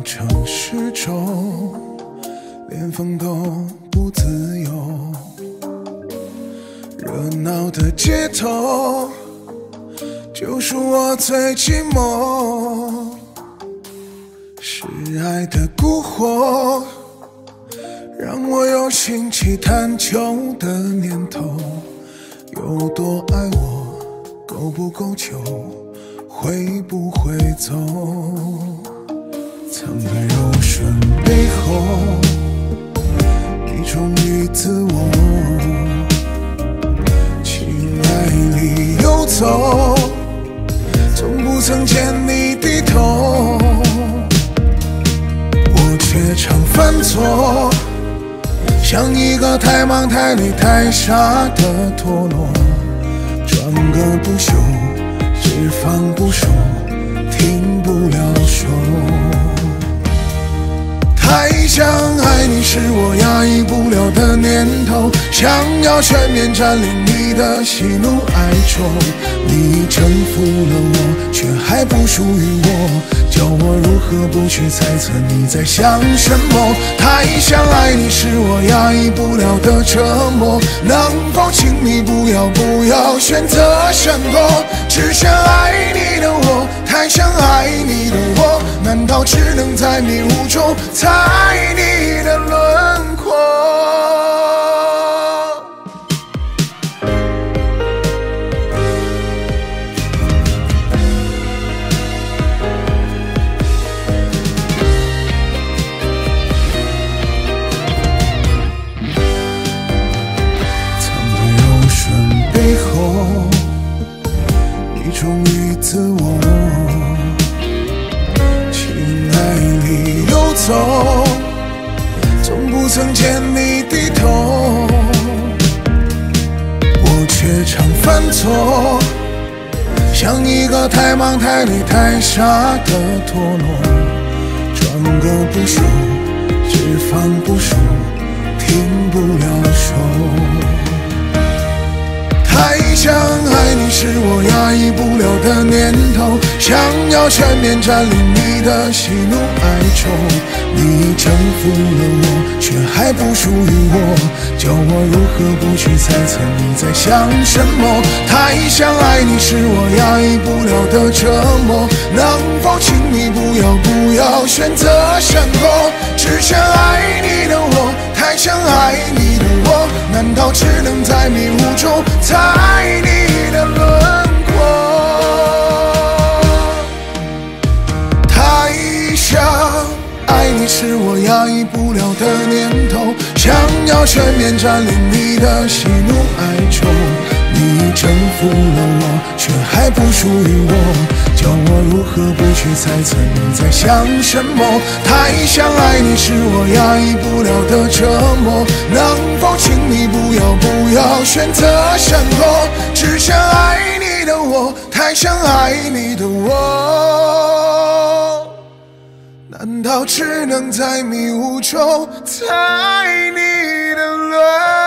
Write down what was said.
城市中，连风都不自由。热闹的街头，就属我最寂寞。是爱的蛊惑，让我有兴起探究的念头。有多爱我，够不够久，会不会走？藏在柔顺背后，你忠于自我，情爱里游走，从不曾见你低头。我却常犯错，像一个太忙太累太傻的陀螺，转个不休，只放不收，停不了手。太想爱你是我压抑不了的念头，想要全面占领你的喜怒哀愁。你征服了我，却还不属于我，叫我如何不去猜测你在想什么。太想爱你是我压抑不了的折磨，能否请你不要选择闪躲？只想爱你的我，太想爱你的我，难道只能在迷雾中猜你的轮廓？背后，你忠于自我，情爱里游走，从不曾见你低头。我却常犯错，像一个太忙太累太傻的陀螺，转个不休，只放不收，停不了手。太想爱你是我压抑不了的念头，想要全面占领你的喜怒哀愁。你征服了我，却还不属于我，叫我如何不去猜测你在想什么。太想爱你是我压抑不了的折磨，能否请你不要选择闪躲？只想爱你的我，太想爱你的我，难道只能在迷雾中猜你的轮廓？太想爱你是我压抑不了的念头，想要全面占领你的喜怒哀愁。你征服了我，却还不属于我，叫我如何不去猜测你在想什么。太想爱你是我压抑不了的折磨，能否请你不要选择闪躲？只想爱你的我，太想爱你的我，难道只能在迷雾中猜你的轮